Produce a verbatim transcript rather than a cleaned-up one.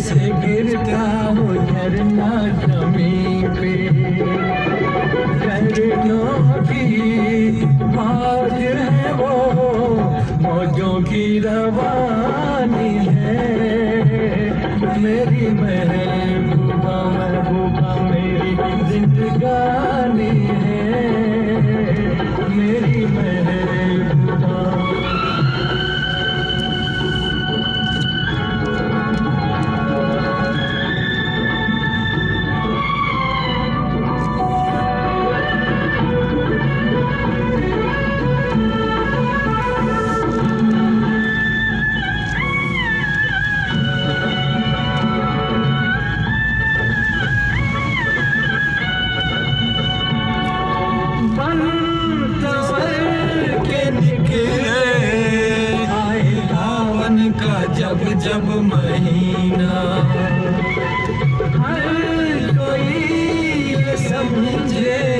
जैसे गिरता हो झरना जमीन पे। झरनों की बात है वो, मौजों की रवानी है। मेरी महबूबा महबूबा मेरी जिंदगानी है, मेरी महबूबा। जब जब महीना हर कोई समझे